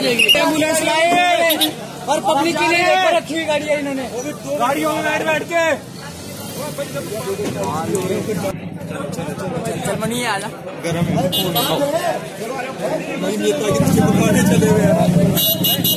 Ambulance लाए और public की नहीं रखी हुई गाड़ी है इन्होंने, गाड़ियों में बैठ के जर्मनी आला गरम है।